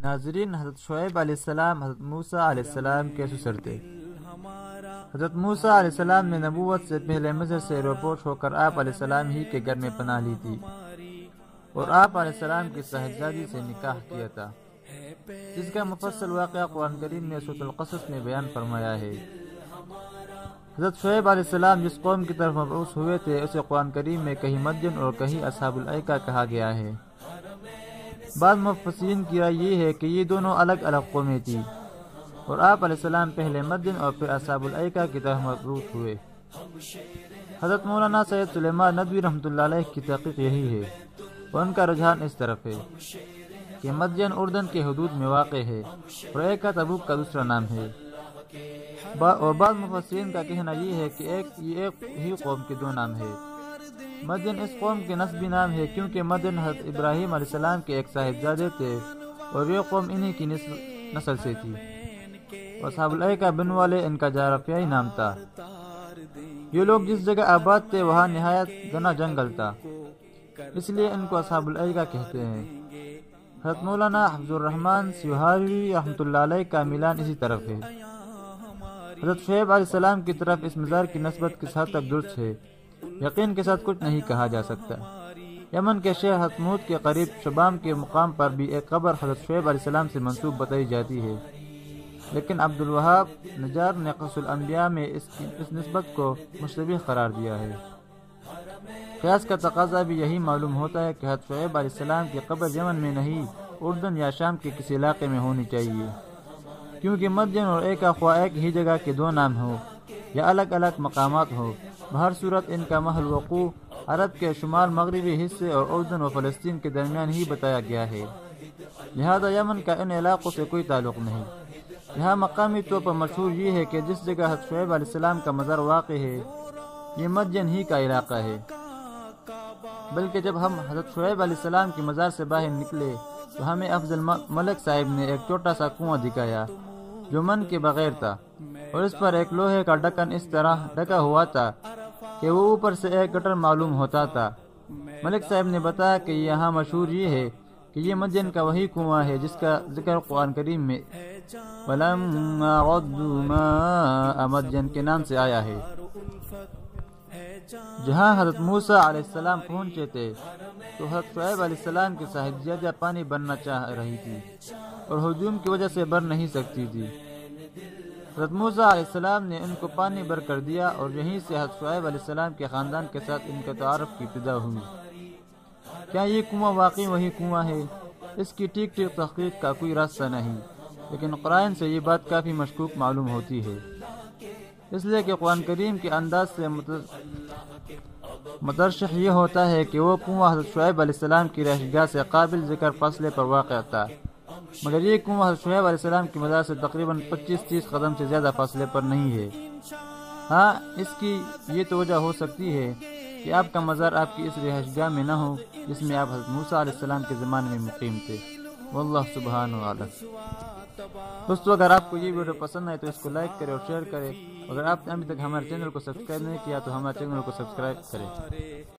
ناظرین، حضرت شعیب علیہ السلام حضرت موسیٰ علیہ السلام کے سسر تھے۔ حضرت موسیٰ علیہ السلام نے نبوت سے پہلے مصر سے روپوش ہو کر آپ علیہ السلام ہی کے گھر میں پناہ لی تھی اور آپ علیہ السلام کی صاحبزادی سے نکاح کیا تھا، جس کا مفصل واقعہ قرآن کریم نے سورۃ القصص میں بیان فرمایا ہے۔ حضرت شعیب علیہ السلام جس قوم کی طرف مبعوث ہوئے تھے اسے قرآن کریم میں کہیں مدین اور کہیں اصحاب الایکہ کہا گیا ہے۔ بعض مفسرین کی رائے یہ ہے کہ یہ دونوں الگ الگ قومیں تھیں اور آپ علیہ السلام پہلے مدین اور پھر اصحاب الایکہ کی طرف مبعوث ہوئے۔ حضرت مولانا سید سلیمان ندوی رحمۃ اللہ علیہ کی تحقیق یہی ہے اور ان کا رجحان اس طرف ہے کہ مدین اردن کے حدود میں واقع ہے اور ایکا تبوک کا دوسرا نام ہے، اور بعض مفسرین کا کہنا یہ ہے کہ یہ ایک ہی قوم کے دو نام ہے۔ مدین اس قوم کے نسبی نام ہے کیونکہ مدین حضرت ابراہیم علیہ السلام کے ایک صاحبزادے تھے اور یہ قوم انہی کی نسل سے تھی، اور اصحاب الایکہ بن والے ان کا جغرافیائی نام تھا۔ یہ لوگ جس جگہ آباد تھے وہاں نہایت گھنا جنگل تھا، اس لیے ان کو اصحاب الایکہ کہتے ہیں۔ حضرت مولانا حفظ الرحمن سیوہاروی رحمۃ اللہ علیہ کا میلان اسی طرف ہے۔ حضرت شعیب علیہ السلام کی طرف اس مزار کی نسبت کس حد تک درست ہے یقین کے ساتھ کچھ نہیں کہا جا سکتا۔ یمن کے شہر حتمود کے قریب شبام کے مقام پر بھی ایک قبر حضرت شعیب علیہ السلام سے منسوب بتائی جاتی ہے، لیکن عبد الوہاب نجار نے قصص الانبیاء میں اس نسبت کو مشتبہ قرار دیا ہے۔ قیاس کا تقاضا بھی یہی معلوم ہوتا ہے کہ حضرت شعیب علیہ السلام کی قبر یمن میں نہیں اردن یا شام کے کسی علاقے میں ہونی چاہیے، کیونکہ مدین اور ایکا خواہ ایک ہی جگہ کے دو نام ہو یا الگ الگ مقامات ہو، بہر صورت ان کا محل وقوع عرب کے شمال مغربی حصے اور اردن و فلسطین کے درمیان ہی بتایا گیا ہے، لہذا یمن کا ان علاقوں سے کوئی تعلق نہیں۔ یہاں مقامی طور پر مشہور یہ ہے کہ جس جگہ حضرت شعیب علیہ السلام کا مزار واقع ہے یہ مدین ہی کا علاقہ ہے، بلکہ جب ہم حضرت شعیب علیہ السلام کی مزار سے باہر نکلے تو ہمیں افضل ملک صاحب نے ایک چھوٹا سا کنواں دکھایا جو من کے بغیر تھا، اور اس پر ایک لوہے کا ڈھکن اس طرح ڈھکا ہوا تھا کہ وہ اوپر سے ایک گٹر معلوم ہوتا تھا۔ ملک صاحب نے بتایا کہ یہاں مشہور یہ ہے کہ یہ مدین کا وہی کنواں ہے جس کا ذکر قرآن کریم میں وَلَمَّا غَدُّوا مَاءَ مَدْيَنَ کے نام سے آیا ہے۔ جہاں حضرت موسیٰ علیہ السلام پہنچے تھے تو حضرت شعیب علیہ السلام کی صاحبزادہ پانی بھرنا چاہ رہی تھی اور ہجوم کی وجہ سے بھر نہیں سکتی تھی۔ حضرت موسیٰ علیہ السلام نے ان کو پانی بھر کر دیا اور یہیں سے حضرت شعیب علیہ السلام کے خاندان کے ساتھ ان کے تعارف کی ابتدا ہوئی۔ کیا یہ کنواں واقعی وہی کنواں ہے؟ اس کی ٹھیک تحقیق کا کوئی راستہ نہیں، لیکن قرآن سے یہ بات کافی مشکوک معلوم ہوتی ہے، اس لیے کہ قرآن کریم کے انداز سے مترشح یہ ہوتا ہے کہ وہ کنواں حضرت شعیب علیہ السلام کی رہائش گاہ سے قابل ذکر فاصلے پر واقع تھا، مگر یہ کنواں حضرت شعیب علیہ السلام کی مزار سے تقریباً 25-30 قدم سے زیادہ فاصلے پر نہیں ہے۔ ہاں، اس کی یہ تو وجہ ہو سکتی ہے کہ آپ کا مزار آپ کی اس رہائش گاہ میں نہ ہو جس میں آپ حضرت موسیٰ علیہ السلام کے زمانے میں مقیم تھے۔ واللہ سبحانہ عالم۔ دوستو، اگر آپ کو یہ ویڈیو پسند آئے تو اس کو لائک کریں اور شیئر کریں۔ اگر آپ نے ابھی تک ہمارے چینل کو سبسکرائب نہیں کیا تو ہمارے چینل کو سبسکرائب کریں۔